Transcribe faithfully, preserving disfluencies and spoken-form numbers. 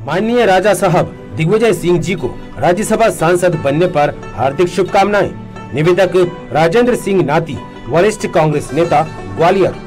माननीय राजा साहब दिग्विजय सिंह जी को राज्यसभा सांसद बनने पर हार्दिक शुभकामनाएं। निवेदक राजेंद्र सिंह नाती, वरिष्ठ कांग्रेस नेता, ग्वालियर।